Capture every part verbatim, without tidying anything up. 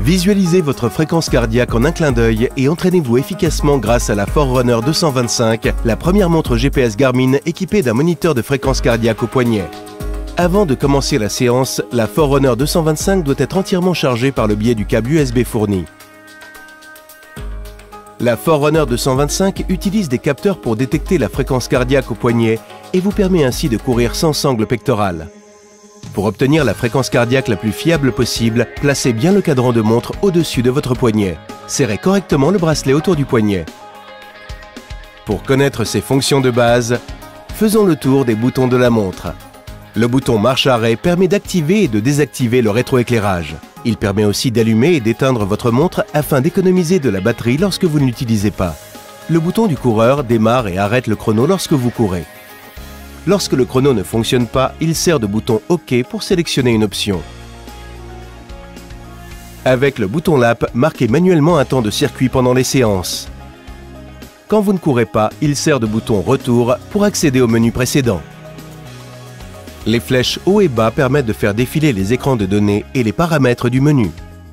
Visualisez votre fréquence cardiaque en un clin d'œil et entraînez-vous efficacement grâce à la Forerunner deux cent vingt-cinq, la première montre G P S Garmin équipée d'un moniteur de fréquence cardiaque au poignet. Avant de commencer la séance, la Forerunner deux cent vingt-cinq doit être entièrement chargée par le biais du câble U S B fourni. La Forerunner deux cent vingt-cinq utilise des capteurs pour détecter la fréquence cardiaque au poignet et vous permet ainsi de courir sans sangle pectorale. Pour obtenir la fréquence cardiaque la plus fiable possible, placez bien le cadran de montre au-dessus de votre poignet. Serrez correctement le bracelet autour du poignet. Pour connaître ses fonctions de base, faisons le tour des boutons de la montre. Le bouton marche-arrêt permet d'activer et de désactiver le rétroéclairage. Il permet aussi d'allumer et d'éteindre votre montre afin d'économiser de la batterie lorsque vous ne l'utilisez pas. Le bouton du coureur démarre et arrête le chrono lorsque vous courez. Lorsque le chrono ne fonctionne pas, il sert de bouton OK pour sélectionner une option. Avec le bouton lap, marquez manuellement un temps de circuit pendant les séances. Quand vous ne courez pas, il sert de bouton retour pour accéder au menu précédent. Les flèches haut et bas permettent de faire défiler les écrans de données et les paramètres du menu.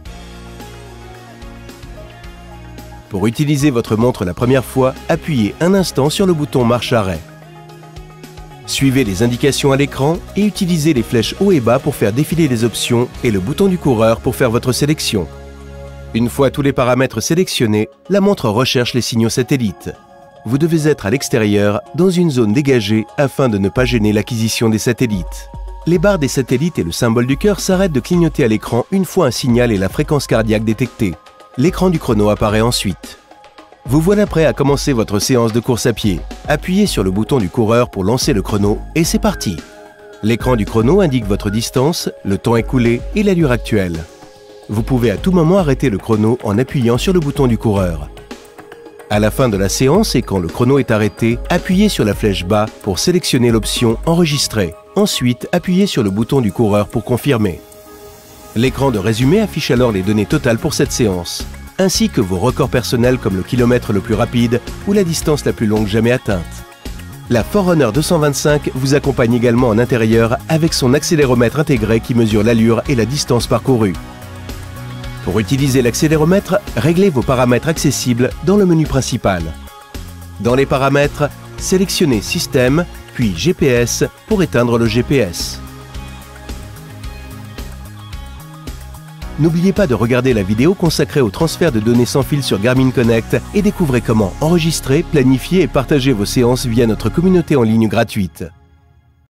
Pour utiliser votre montre la première fois, appuyez un instant sur le bouton marche-arrêt. Suivez les indications à l'écran et utilisez les flèches haut et bas pour faire défiler les options et le bouton du coureur pour faire votre sélection. Une fois tous les paramètres sélectionnés, la montre recherche les signaux satellites. Vous devez être à l'extérieur, dans une zone dégagée, afin de ne pas gêner l'acquisition des satellites. Les barres des satellites et le symbole du cœur s'arrêtent de clignoter à l'écran une fois un signal et la fréquence cardiaque détectée. L'écran du chrono apparaît ensuite. Vous voilà prêt à commencer votre séance de course à pied. Appuyez sur le bouton du coureur pour lancer le chrono et c'est parti. L'écran du chrono indique votre distance, le temps écoulé et l'allure actuelle. Vous pouvez à tout moment arrêter le chrono en appuyant sur le bouton du coureur. À la fin de la séance et quand le chrono est arrêté, appuyez sur la flèche bas pour sélectionner l'option « Enregistrer ». Ensuite, appuyez sur le bouton du coureur pour confirmer. L'écran de résumé affiche alors les données totales pour cette séance, ainsi que vos records personnels comme le kilomètre le plus rapide ou la distance la plus longue jamais atteinte. La Forerunner deux cent vingt-cinq vous accompagne également en intérieur avec son accéléromètre intégré qui mesure l'allure et la distance parcourue. Pour utiliser l'accéléromètre, réglez vos paramètres accessibles dans le menu principal. Dans les paramètres, sélectionnez Système, puis G P S pour éteindre le G P S. N'oubliez pas de regarder la vidéo consacrée au transfert de données sans fil sur Garmin Connect et découvrez comment enregistrer, planifier et partager vos séances via notre communauté en ligne gratuite.